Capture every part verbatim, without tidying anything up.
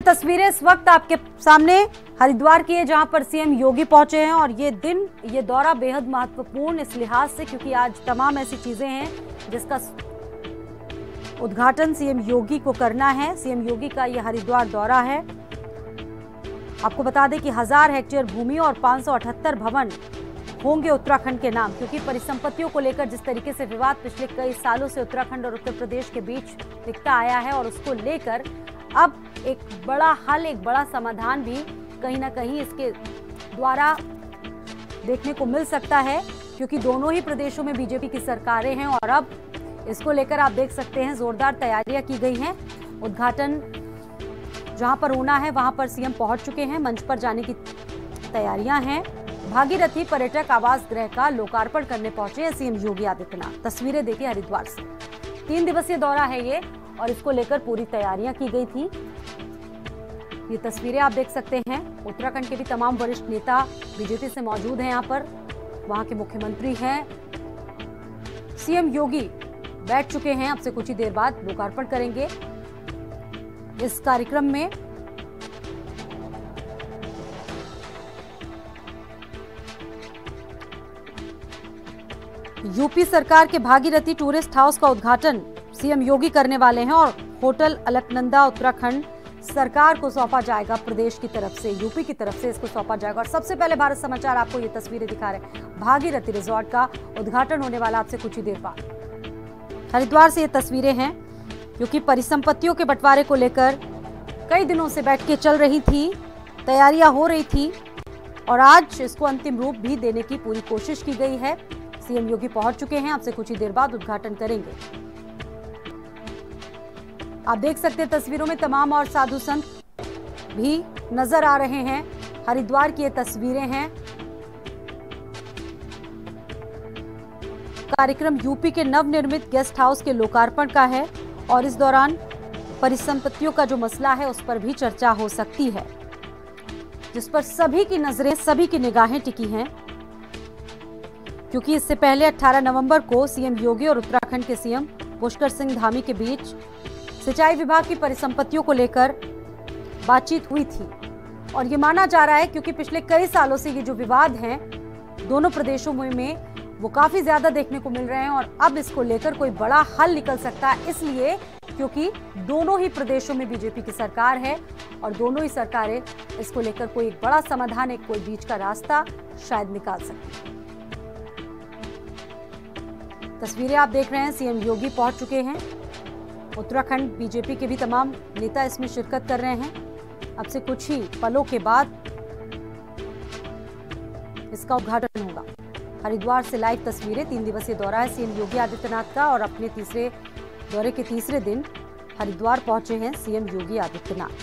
तस्वीरें इस वक्त आपके सामने हरिद्वार की है, जहां पर सीएम योगी पहुंचे हैं। और ये दिन, ये दौरा बेहद महत्वपूर्ण इस लिहाज से क्योंकि आज तमाम ऐसी चीजें हैं जिसका उद्घाटन सीएम योगी को करना है। सीएम योगी का यह हरिद्वार दौरा है। आपको बता दें कि हजार हेक्टेयर भूमि और पांच सौ अठहत्तर भवन होंगे उत्तराखंड के नाम, क्योंकि परिसंपत्तियों को लेकर जिस तरीके से विवाद पिछले कई सालों से उत्तराखंड और उत्तर प्रदेश के बीच दिखता आया है, और उसको लेकर अब एक बड़ा हल, एक बड़ा समाधान भी कहीं ना कहीं इसके द्वारा देखने को मिल सकता है, क्योंकि दोनों ही प्रदेशों में बीजेपी की सरकारें हैं। और अब इसको लेकर आप देख सकते हैं जोरदार तैयारियां की गई हैं। उद्घाटन जहां पर होना है वहां पर सीएम पहुंच चुके हैं, मंच पर जाने की तैयारियां हैं। भागीरथी पर्यटक आवास गृह का लोकार्पण करने पहुंचे हैं सीएम योगी आदित्यनाथ। तस्वीरें देखिए हरिद्वार से। तीन दिवसीय दौरा है ये और इसको लेकर पूरी तैयारियां की गई थी। ये तस्वीरें आप देख सकते हैं। उत्तराखंड के भी तमाम वरिष्ठ नेता बीजेपी से मौजूद हैं यहाँ पर। वहां के मुख्यमंत्री हैं। सीएम योगी बैठ चुके हैं, अब से कुछ ही देर बाद लोकार्पण करेंगे। इस कार्यक्रम में यूपी सरकार के भागीरथी टूरिस्ट हाउस का उद्घाटन सीएम योगी करने वाले हैं और होटल अलकनंदा उत्तराखंड सरकार को सौंपा जाएगा। प्रदेश की तरफ से, यूपी की तरफ से इसको सौंपा जाएगा। और सबसे पहले भारत समाचार आपको ये तस्वीरें दिखा रहे हैं। भागीरथी रिजॉर्ट का उद्घाटन होने वाला आपसे कुछ ही देर बाद। हरिद्वार से ये तस्वीरें हैं, क्योंकि परिसंपत्तियों के बंटवारे को लेकर कई दिनों से बैठकें चल रही थी, तैयारियां हो रही थी और आज इसको अंतिम रूप भी देने की पूरी कोशिश की गई है। सीएम योगी पहुंच चुके हैं, आपसे कुछ ही देर बाद उद्घाटन करेंगे। आप देख सकते हैं तस्वीरों में तमाम और साधु संत भी नजर आ रहे हैं। हरिद्वार की ये तस्वीरें हैं। कार्यक्रम यूपी के नवनिर्मित गेस्ट हाउस के लोकार्पण का है और इस दौरान परिसंपत्तियों का जो मसला है उस पर भी चर्चा हो सकती है, जिस पर सभी की नजरें, सभी की निगाहें टिकी हैं, क्योंकि इससे पहले अठारह नवंबर को सीएम योगी और उत्तराखंड के सीएम पुष्कर सिंह धामी के बीच सिंचाई विभाग की परिसंपत्तियों को लेकर बातचीत हुई थी। और ये माना जा रहा है क्योंकि पिछले कई सालों से ये जो विवाद हैं दोनों प्रदेशों में वो काफी ज्यादा देखने को मिल रहे हैं और अब इसको लेकर कोई बड़ा हल निकल सकता है, इसलिए क्योंकि दोनों ही प्रदेशों में बीजेपी की सरकार है और दोनों ही सरकारें इसको लेकर कोई एक बड़ा समाधान, एक कोई बीच का रास्ता शायद निकाल सकती है। तस्वीरें आप देख रहे हैं। सीएम योगी पहुंच चुके हैं। उत्तराखंड बीजेपी के भी तमाम नेता इसमें शिरकत कर रहे हैं। अब से कुछ ही पलों के बाद इसका उद्घाटन होगा। हरिद्वार से लाइव तस्वीरें। तीन दिवसीय दौरा है सीएम योगी आदित्यनाथ का और अपने तीसरे दौरे के तीसरे दिन हरिद्वार पहुंचे हैं सीएम योगी आदित्यनाथ।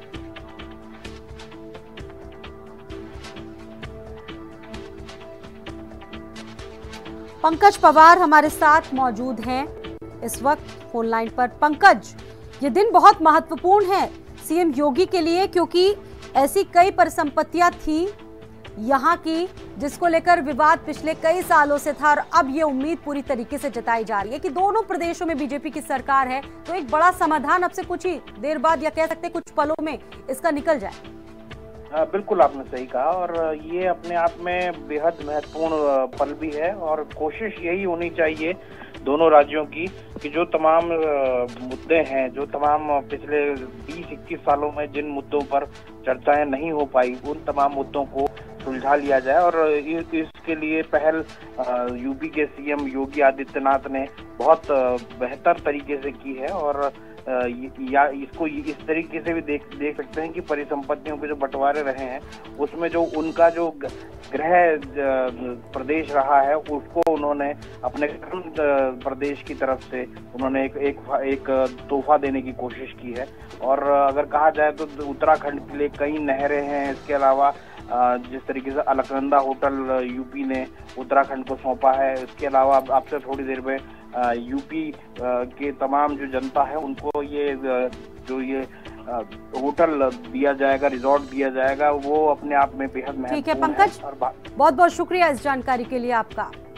पंकज पवार हमारे साथ मौजूद हैं इस वक्त फोन लाइन पर। पंकज, ये दिन बहुत महत्वपूर्ण है सीएम योगी के लिए, क्योंकि ऐसी कई परिसंपत्तियां थी यहाँ की जिसको लेकर विवाद पिछले कई सालों से था और अब ये उम्मीद पूरी तरीके से जताई जा रही है कि दोनों प्रदेशों में बीजेपी की सरकार है तो एक बड़ा समाधान अब से कुछ ही देर बाद या कह सकते कुछ पलों में इसका निकल जाए। हाँ, बिल्कुल आपने सही कहा और ये अपने आप में बेहद महत्वपूर्ण पल भी है और कोशिश यही होनी चाहिए दोनों राज्यों की कि जो तमाम मुद्दे हैं, जो तमाम पिछले बीस इक्कीस सालों में जिन मुद्दों पर चर्चाएं नहीं हो पाई, उन तमाम मुद्दों को सुलझा लिया जाए। और इसके लिए पहल यूपी के सीएम योगी आदित्यनाथ ने बहुत बेहतर तरीके से की है और या इसको इस तरीके से भी देख देख सकते हैं कि परिसंपत्तियों के जो बंटवारे रहे हैं उसमें जो उनका जो गृह प्रदेश रहा है उसको उन्होंने अपने प्रदेश की तरफ से उन्होंने एक एक, एक तोहफा देने की कोशिश की है। और अगर कहा जाए तो उत्तराखंड के लिए कई नहरें हैं। इसके अलावा जिस तरीके से अलकनंदा होटल यूपी ने उत्तराखंड को सौंपा है, इसके अलावा आपसे थोड़ी देर में यूपी के तमाम जो जनता है उनको ये जो ये होटल दिया जाएगा, रिजॉर्ट दिया जाएगा, वो अपने आप में बेहद महत्वपूर्ण है। ठीक है पंकज, बहुत बहुत शुक्रिया इस जानकारी के लिए आपका।